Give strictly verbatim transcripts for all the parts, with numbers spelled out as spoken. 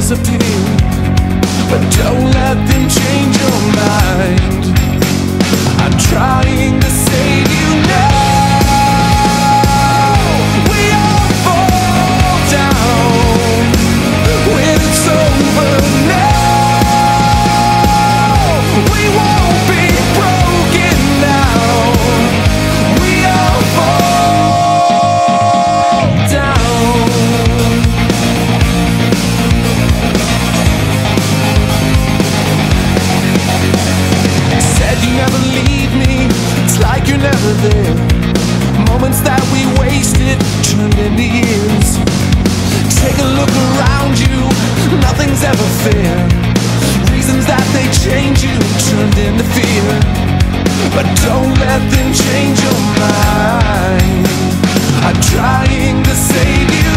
disappear, but don't let them change your mind. I'm trying to save you now. We all fall down when it's over now. We won't be broken now. We all fall down. Said you never leave me, it's like you're never there. Moments that we wasted turned into years. Take a look around you, nothing's ever fair. Reasons that they change you turned into fear, but don't let them change your mind. I'm trying to save you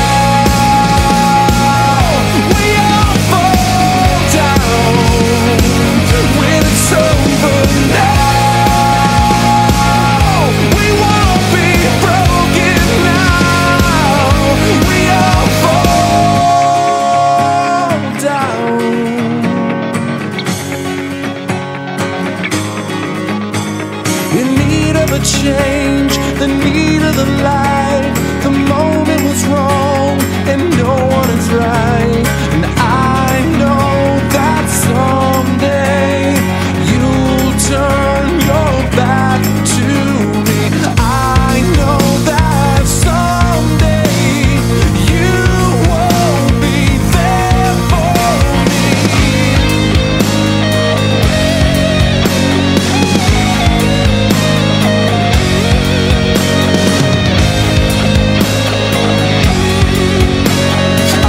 now. We all fall down when it's over now. We won't be broken now. We all fall down. In need of a change, the need of the light. The moment was wrong and no one is right. And I know that someday you'll turn your back to me. I know that someday you won't be there for me. I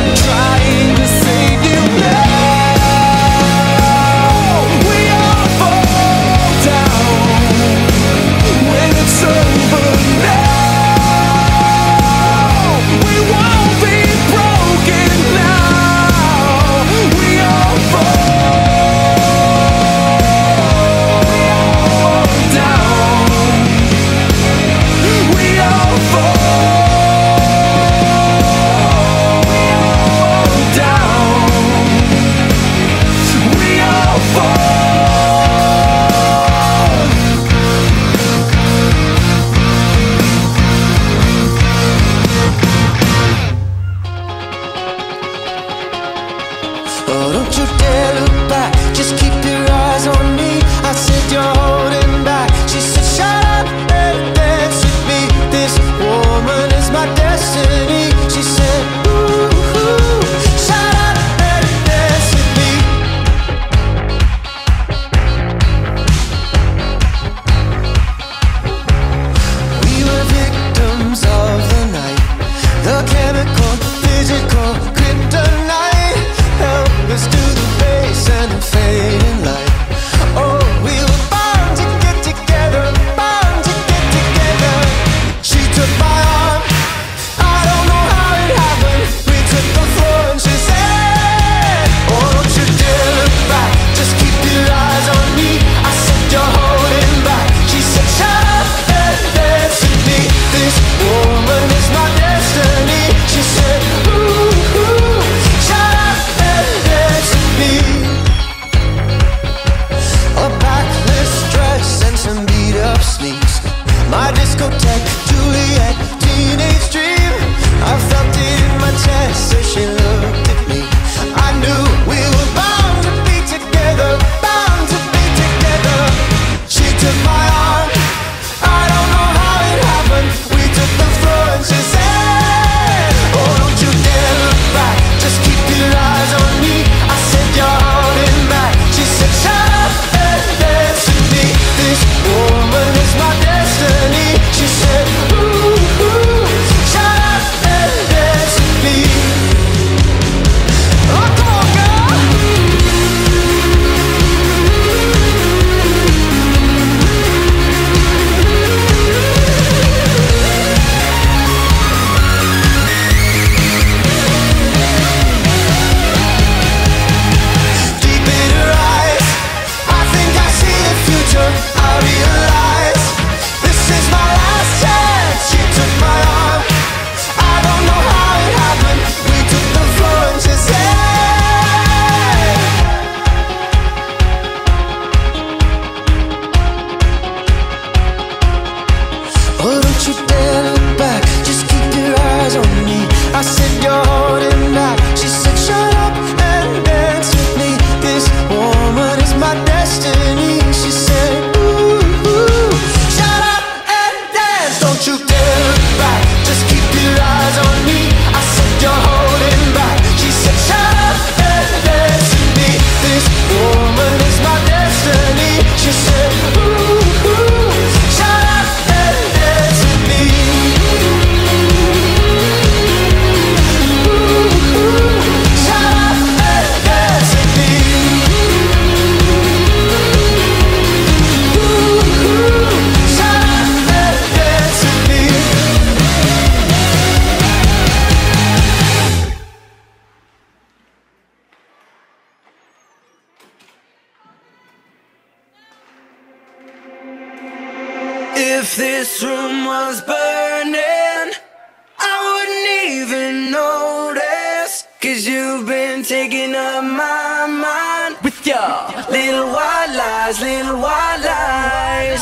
If this room was burning, I wouldn't even notice, 'cause you've been taking up my mind with your little white lies, little white lies.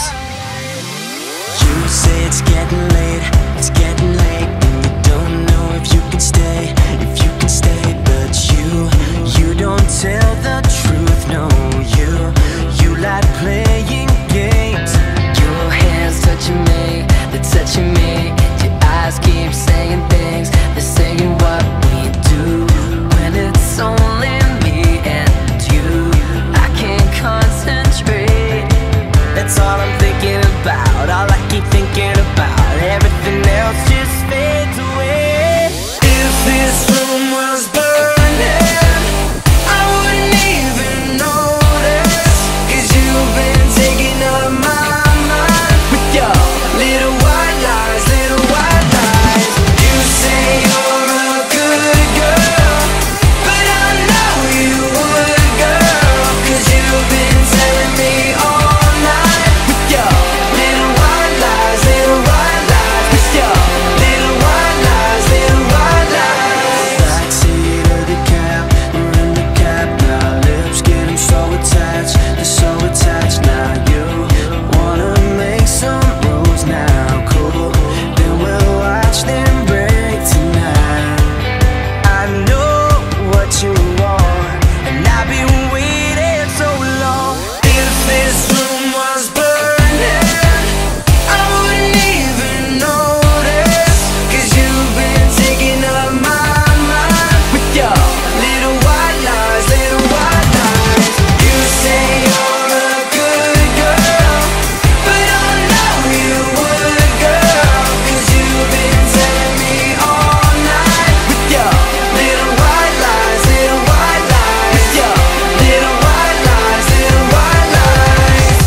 You say it's getting late, it's getting late, and you don't know if you can stay, if you can stay. But you, you don't tell the truth, no. You, you like playing games. Your hands touching me, they're touching me. Your eyes keep saying things, they're saying what we do when it's only me and you. I can't concentrate, that's all I'm thinking about. All I keep thinking about, everything else just fades away. If this room was burning, I wouldn't even notice, 'cause you've been taking up my mind with your little white lies, little white lies. You say you're a good girl, but I know you would, girl, 'cause you've been telling me all night with your little white lies, little white lies, with your little white lies, little white lies. Backseat of the cab, we're in the cab now. Lips getting so attached, they're so attached now. You wanna make some moves now, cool, then we'll watch them break tonight. I know what you want, and I've been waiting so long. If this room was burning, I wouldn't even notice, 'cause you've been taking up my mind with your little white lies, little white lies. You say you're a good girl, but I know you would, girl, 'cause you've been telling me all night with your little white lies, little white lies, with your little white lies, little white lies.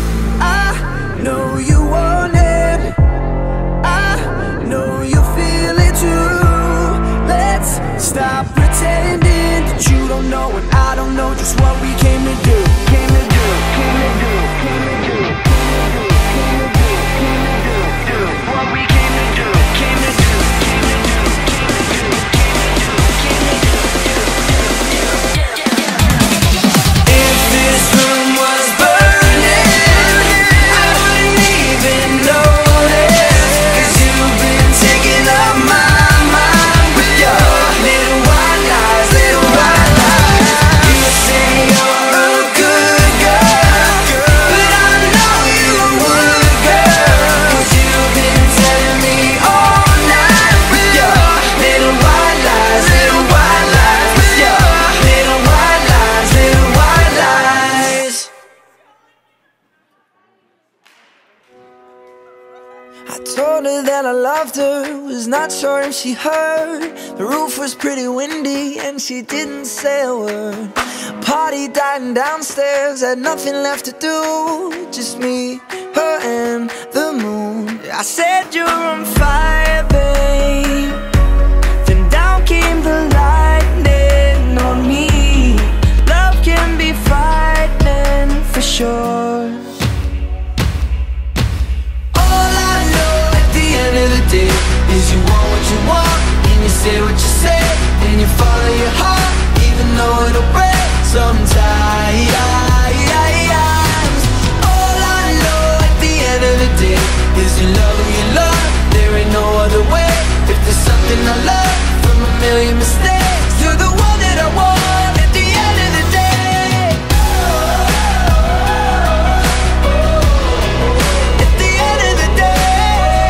I know you want it, I know you feel it too. Let's stop pretending that you don't know and I don't know just what we came to do. Came to do, came to do, came to do, came to do, came to do, came to do, do what we came to do, came to do, came to do, came to do, came to do, came to do. If this room was burning, I wouldn't even notice, 'cause you've been taking up my mind with your little white lies, little white lies. You say you're a good girl, but I know you would, girl, 'cause you've been telling me all night with your little white lies, little white lies, with your little white lies, little white lies. I told her that I loved her, was not sure if she heard. The roof was pretty windy and she didn't say a word. Party dying downstairs, had nothing left to do, just me, her and the moon. I said you're on fire, babe, then down came the lightning on me. Love can be frightening for sure. All I know at the end of the day is you want what you want, and you say what you say, and you follow your heart, even though it'll break sometimes. All I know at the end of the day is you love who you love, there ain't no other way. If there's something I love from a million mistakes, you're the one that I want at the end of the day. At the end of the day,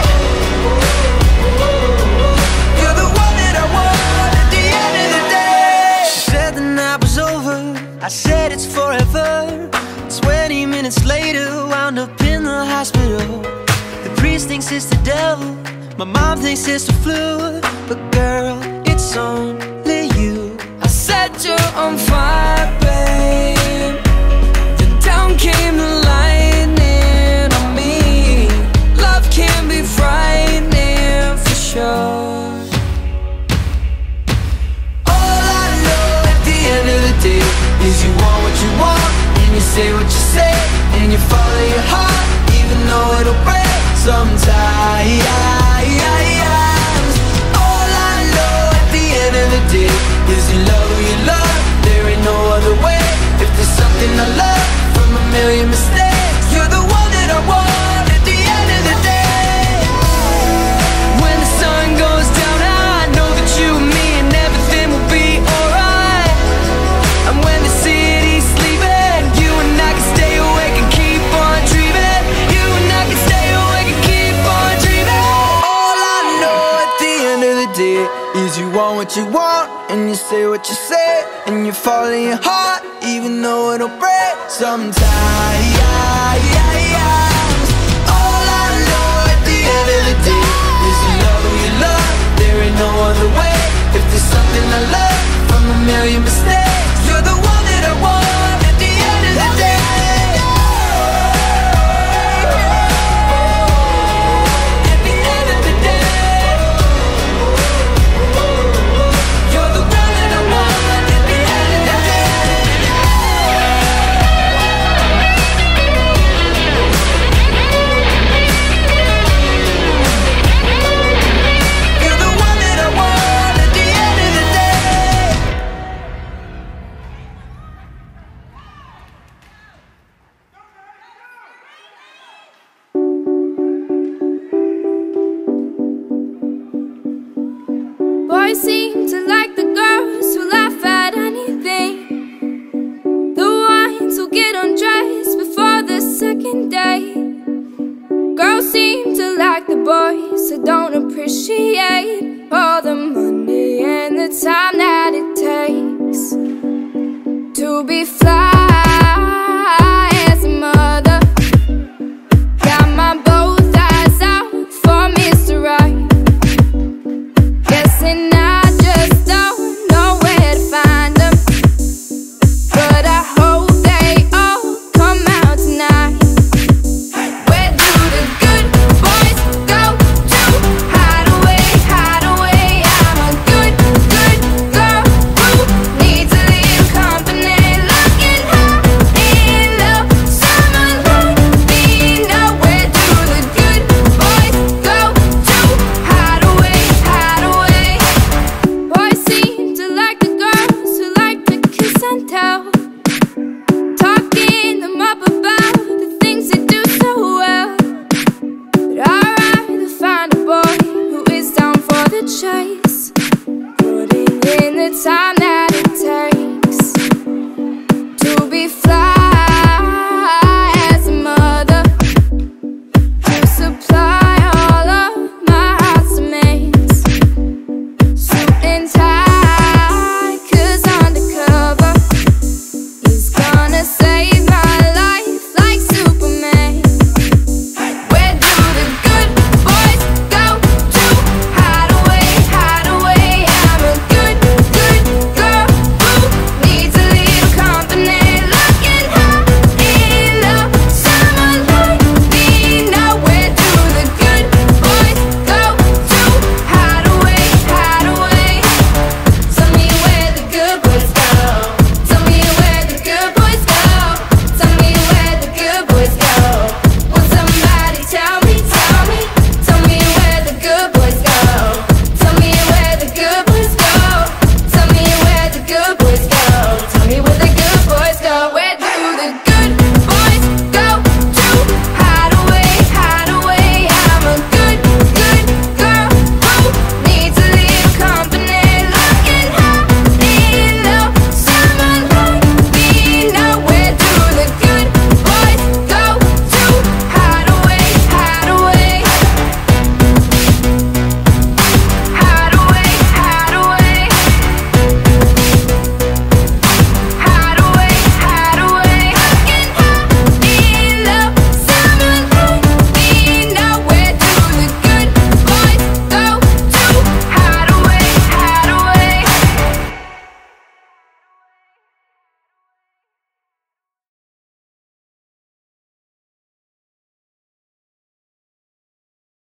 you're the one that I want at the end of the day. She said the night was over, I said it's forever. Twenty minutes later, wound up in the hospital. The priest thinks it's the devil, my mom thinks it's the flu, but girl, it's only you. I said you're on fire, babe, then down came the lightning on me. Love can be frightening for sure. All I know at the end of the day is you want what you want, and you say what you say, and you follow your heart, even though it'll break what you want, and you say what you say, and you fall in your heart, even though it'll break sometimes. All I know at the end of the day is you love who you love, there ain't no other way. If there's something I love from a million mistakes, you're the one that I want at the end of the day. Boys seem to like the girls who laugh at anything, the ones who get undressed before the second date. Girls seem to like the boys who don't appreciate all the money and the time that it takes to be fly.